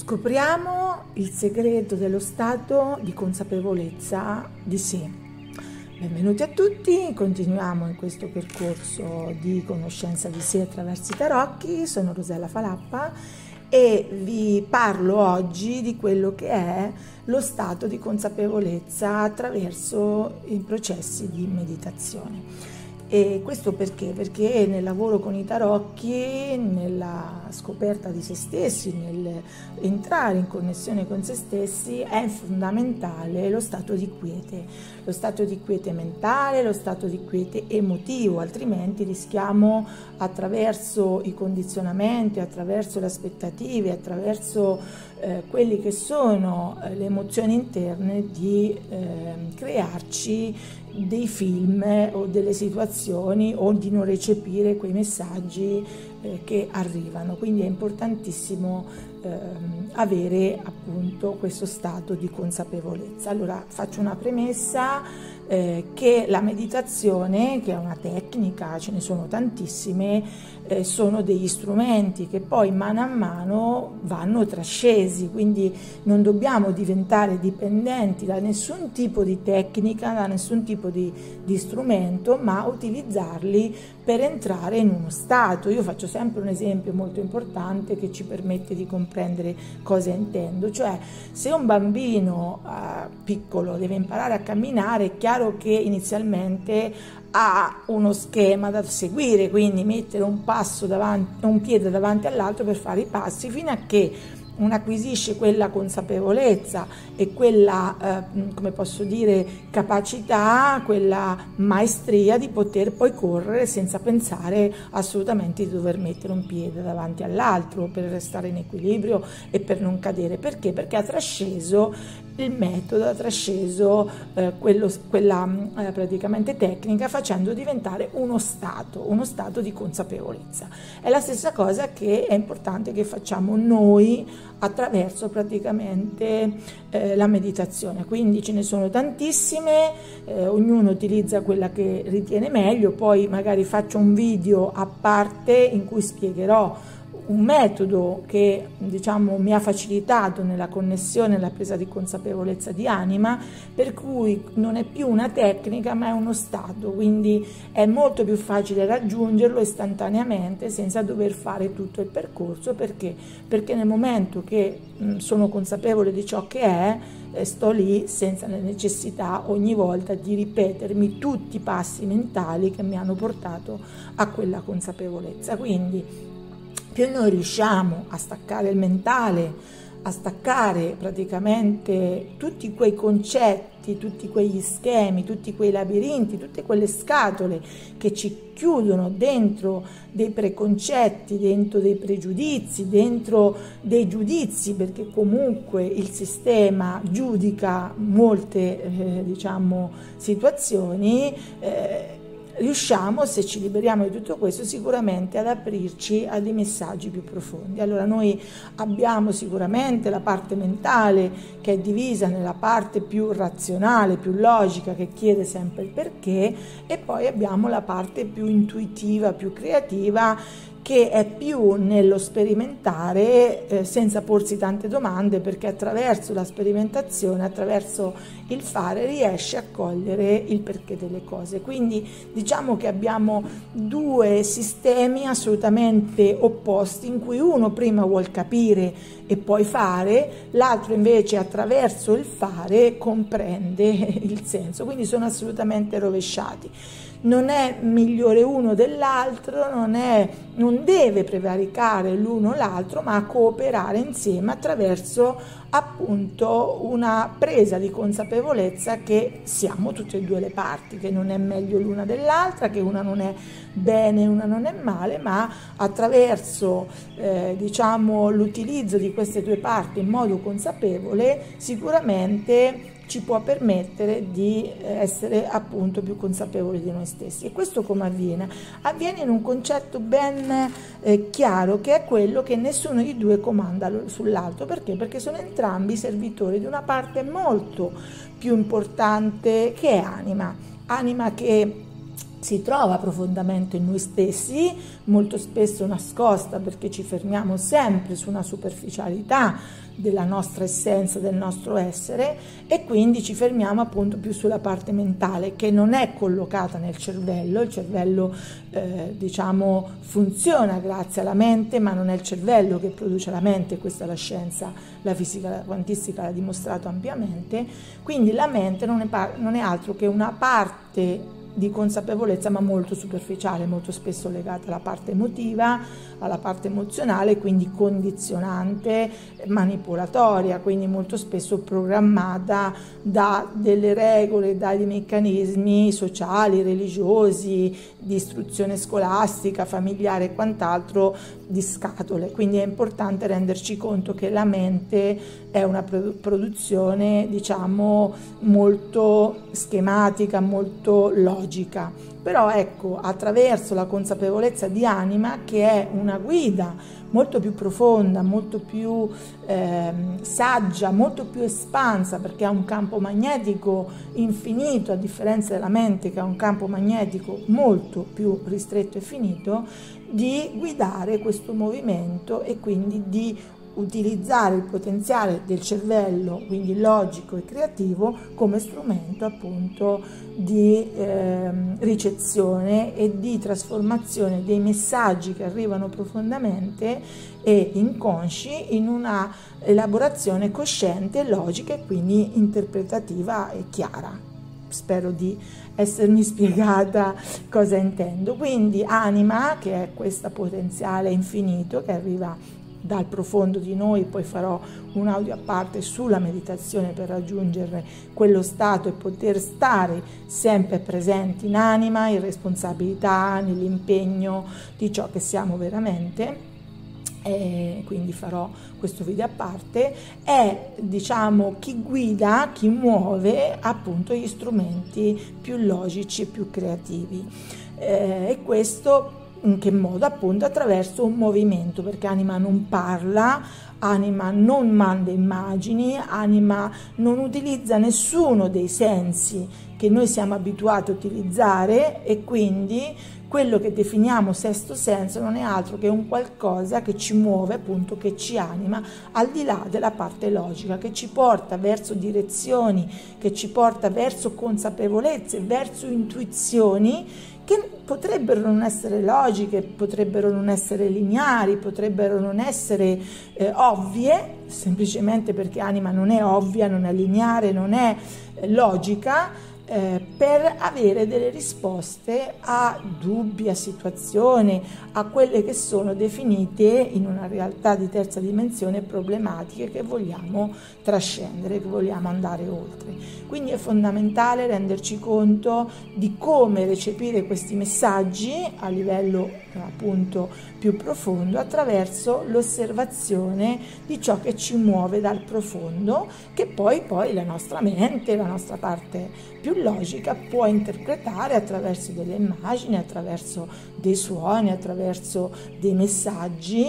Scopriamo il segreto dello stato di consapevolezza di sé. Benvenuti a tutti, continuiamo in questo percorso di conoscenza di sé attraverso i tarocchi. Sono Rosella Falappa e vi parlo oggi di quello che è lo stato di consapevolezza attraverso i processi di meditazione. E questo perché? Perché nel lavoro con i tarocchi, nella scoperta di se stessi, nell'entrare in connessione con se stessi, è fondamentale lo stato di quiete mentale, lo stato di quiete emotivo, altrimenti rischiamo, attraverso i condizionamenti, attraverso le aspettative, attraverso quelli che sono le emozioni interne, di crearci dei film o delle situazioni o di non recepire quei messaggi che arrivano. Quindi è importantissimo avere appunto questo stato di consapevolezza. Allora faccio una premessa, che la meditazione, che è una tecnica, ce ne sono tantissime, sono degli strumenti che poi mano a mano vanno trascesi, quindi non dobbiamo diventare dipendenti da nessun tipo di tecnica, da nessun tipo di strumento, ma utilizzarli per entrare in uno stato. Io faccio sempre un esempio molto importante che ci permette di comprendere cosa intendo, cioè se un bambino piccolo deve imparare a camminare, è chiaro che inizialmente ha uno schema da seguire, quindi mettere un piede davanti all'altro per fare i passi, fino a che non acquisisce quella consapevolezza e quella, come posso dire, capacità, quella maestria di poter poi correre senza pensare assolutamente di dover mettere un piede davanti all'altro per restare in equilibrio e per non cadere. Perché? Perché ha trasceso il metodo, ha trasceso quella praticamente tecnica, facendo diventare uno stato di consapevolezza. È la stessa cosa che è importante che facciamo noi attraverso praticamente la meditazione. Quindi ce ne sono tantissime, ognuno utilizza quella che ritiene meglio, poi magari faccio un video a parte in cui spiegherò un metodo che, diciamo, mi ha facilitato nella connessione e la presa di consapevolezza di anima, per cui non è più una tecnica ma è uno stato, quindi è molto più facile raggiungerlo istantaneamente senza dover fare tutto il percorso. Perché nel momento che sono consapevole di ciò che è, sto lì senza la necessità ogni volta di ripetermi tutti i passi mentali che mi hanno portato a quella consapevolezza. Quindi più noi riusciamo a staccare il mentale, a staccare praticamente tutti quei concetti, tutti quegli schemi, tutti quei labirinti, tutte quelle scatole che ci chiudono dentro dei preconcetti, dentro dei pregiudizi, dentro dei giudizi, perché comunque il sistema giudica molte situazioni. Riusciamo, se ci liberiamo di tutto questo, sicuramente ad aprirci a dei messaggi più profondi. Allora noi abbiamo sicuramente la parte mentale, che è divisa nella parte più razionale, più logica, che chiede sempre il perché, e poi abbiamo la parte più intuitiva, più creativa, che è più nello sperimentare senza porsi tante domande, perché attraverso la sperimentazione, attraverso il fare, riesce a cogliere il perché delle cose. Quindi diciamo che abbiamo due sistemi assolutamente opposti, in cui uno prima vuol capire e poi fare, l'altro invece attraverso il fare comprende il senso. Quindi sono assolutamente rovesciati. Non è migliore uno dell'altro, non deve prevaricare l'uno o l'altro, ma cooperare insieme attraverso appunto una presa di consapevolezza che siamo tutte e due le parti, che non è meglio l'una dell'altra, che una non è bene e una non è male, ma attraverso l'utilizzo di queste due parti in modo consapevole sicuramente ci può permettere di essere appunto più consapevoli di noi stessi. E questo come avviene? Avviene in un concetto ben chiaro, che è quello che nessuno dei due comanda sull'altro. Perché? Perché sono entrambi servitori di una parte molto più importante, che è anima che si trova profondamente in noi stessi, molto spesso nascosta perché ci fermiamo sempre su una superficialità della nostra essenza, del nostro essere, e quindi ci fermiamo appunto più sulla parte mentale, che non è collocata nel cervello. Il cervello diciamo funziona grazie alla mente, ma non è il cervello che produce la mente. Questa la scienza, la fisica, la quantistica l'ha dimostrato ampiamente. Quindi la mente non è altro che una parte di consapevolezza, ma molto superficiale, molto spesso legata alla parte emotiva, alla parte emozionale, quindi condizionante, manipolatoria, quindi molto spesso programmata da delle regole, da dei meccanismi sociali, religiosi, di istruzione scolastica, familiare e quant'altro, di scatole. Quindi è importante renderci conto che la mente è una produzione, diciamo, molto schematica, molto logica. Però ecco, attraverso la consapevolezza di anima, che è una guida molto più profonda, molto più saggia, molto più espansa, perché ha un campo magnetico infinito, a differenza della mente che ha un campo magnetico molto più ristretto e finito, di guidare questo movimento e quindi di utilizzare il potenziale del cervello, quindi logico e creativo, come strumento appunto di ricezione e di trasformazione dei messaggi che arrivano profondamente e inconsci in una elaborazione cosciente, logica e quindi interpretativa e chiara. Spero di essermi spiegata cosa intendo. Quindi anima, che è questo potenziale infinito che arriva dal profondo di noi, poi farò un audio a parte sulla meditazione per raggiungere quello stato e poter stare sempre presenti in anima, in responsabilità, nell'impegno di ciò che siamo veramente. E quindi farò questo video a parte. È, diciamo, chi guida, chi muove appunto gli strumenti più logici e più creativi, e questo in che modo? Appunto attraverso un movimento, perché anima non parla, anima non manda immagini, anima non utilizza nessuno dei sensi che noi siamo abituati a utilizzare, e quindi quello che definiamo sesto senso non è altro che un qualcosa che ci muove, appunto, che ci anima al di là della parte logica, che ci porta verso direzioni, che ci porta verso consapevolezze, verso intuizioni che potrebbero non essere logiche, potrebbero non essere lineari, potrebbero non essere ovvie, semplicemente perché anima non è ovvia, non è lineare, non è logica, per avere delle risposte a dubbi, a situazioni, a quelle che sono definite in una realtà di terza dimensione problematiche che vogliamo trascendere, che vogliamo andare oltre. Quindi è fondamentale renderci conto di come recepire questi messaggi a livello appunto più profondo, attraverso l'osservazione di ciò che ci muove dal profondo, che poi la nostra mente, la nostra parte più logica può interpretare attraverso delle immagini, attraverso dei suoni, attraverso dei messaggi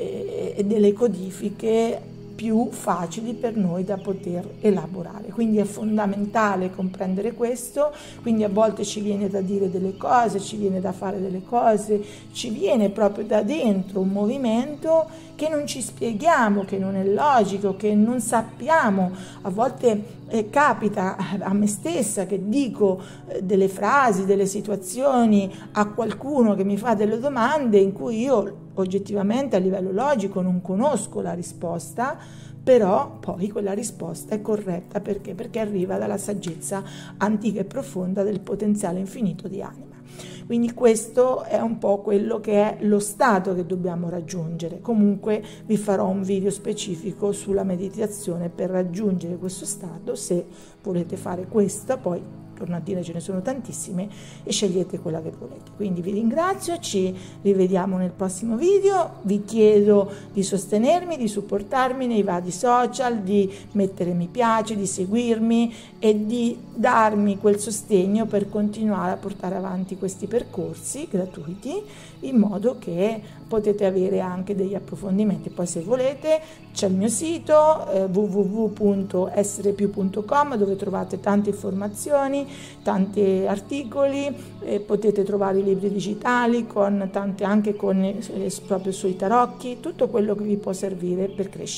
e delle codifiche più facili per noi da poter elaborare. Quindi è fondamentale comprendere questo. Quindi a volte ci viene da dire delle cose, ci viene da fare delle cose, ci viene proprio da dentro un movimento che non ci spieghiamo, che non è logico, che non sappiamo. A volte capita a me stessa che dico delle frasi, delle situazioni a qualcuno che mi fa delle domande in cui io oggettivamente a livello logico non conosco la risposta, però poi quella risposta è corretta perché arriva dalla saggezza antica e profonda del potenziale infinito di anima. Quindi questo è un po' quello che è lo stato che dobbiamo raggiungere. Comunque vi farò un video specifico sulla meditazione per raggiungere questo stato, se volete fare questa, poi torno a dire ce ne sono tantissime e scegliete quella che volete. Quindi vi ringrazio, ci rivediamo nel prossimo video, vi chiedo di sostenermi, di supportarmi nei vari social, di mettere mi piace, di seguirmi e di darmi quel sostegno per continuare a portare avanti questi percorsi gratuiti, in modo che potete avere anche degli approfondimenti. Poi se volete c'è il mio sito www.esserepiù.com, dove trovate tante informazioni, tanti articoli, potete trovare i libri digitali con tanti, anche con proprio sui tarocchi, tutto quello che vi può servire per crescere.